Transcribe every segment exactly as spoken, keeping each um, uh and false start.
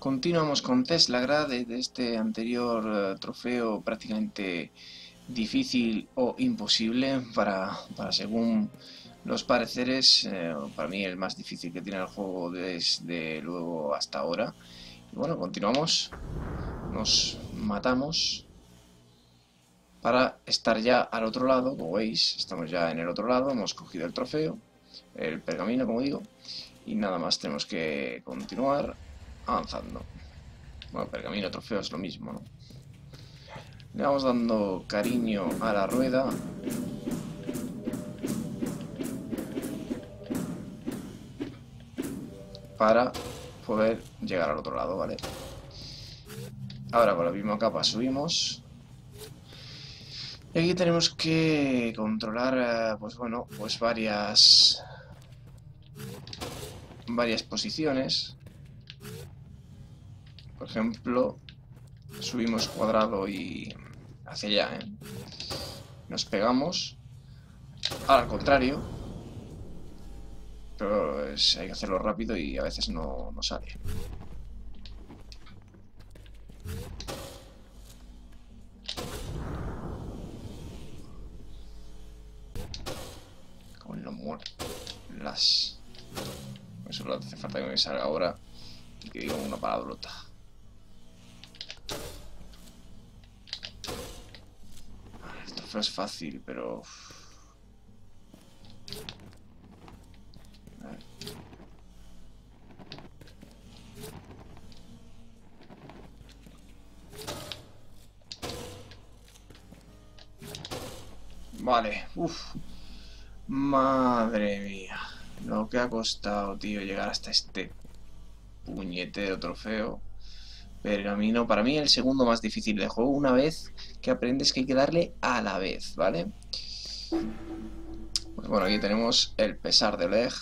Continuamos con Teslagrad de este anterior eh, trofeo prácticamente difícil o imposible para, para según los pareceres. Eh, para mí el más difícil que tiene el juego desde luego hasta ahora. Y bueno, continuamos, nos matamos para estar ya al otro lado. Como veis, estamos ya en el otro lado, hemos cogido el trofeo, el pergamino como digo, y nada más tenemos que continuar avanzando. Bueno, pergamino, trofeo es lo mismo, ¿no? Le vamos dando cariño a la rueda. Para poder llegar al otro lado, ¿vale? Ahora con la misma capa subimos. Y aquí tenemos que controlar, pues bueno, pues varias... varias posiciones. Por ejemplo, subimos cuadrado y hacia allá, ¿eh? Nos pegamos. Ahora al contrario. Pero es, hay que hacerlo rápido y a veces no, no sale. Como en lo muerto. Las... Eso solo hace falta que me salga ahora y que diga una palabrota. El trofeo es fácil, pero... A ver. Vale, uff. Madre mía. Lo que ha costado, tío, llegar hasta este puñetero trofeo. Pergamino, para mí el segundo más difícil del juego. Una vez que aprendes que hay que darle a la vez, ¿vale? Pues bueno, aquí tenemos el pesar de Oleg.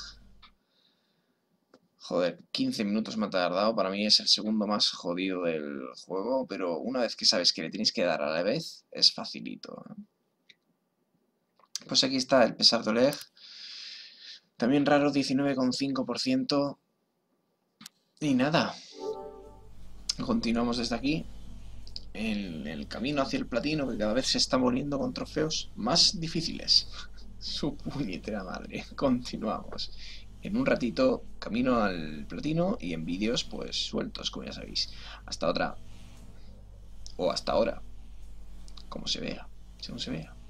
Joder, quince minutos me ha tardado. Para mí es el segundo más jodido del juego. Pero una vez que sabes que le tienes que dar a la vez, es facilito, ¿eh? Pues aquí está el pesar de Oleg. También raro, diecinueve coma cinco por ciento. Y nada. Continuamos desde aquí. En el camino hacia el platino, que cada vez se está volviendo con trofeos más difíciles. Su puñetera madre. Continuamos. En un ratito, camino al platino y en vídeos, pues sueltos, como ya sabéis. Hasta otra. O hasta ahora. Como se vea. Según se vea.